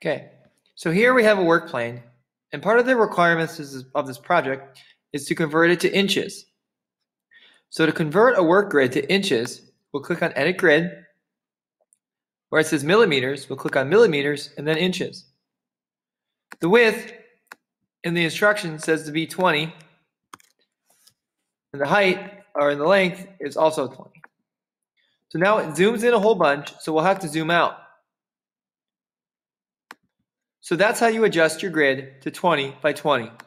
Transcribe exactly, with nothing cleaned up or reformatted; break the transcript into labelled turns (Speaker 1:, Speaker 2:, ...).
Speaker 1: Okay, so here we have a work plane, and part of the requirements is- of this project is to convert it to inches. So to convert a work grid to inches, we'll click on Edit Grid. Where it says millimeters, we'll click on millimeters and then inches. The width in the instruction says to be twenty, and the height, or in the length, is also twenty. So now it zooms in a whole bunch, so we'll have to zoom out. So that's how you adjust your grid to twenty by twenty.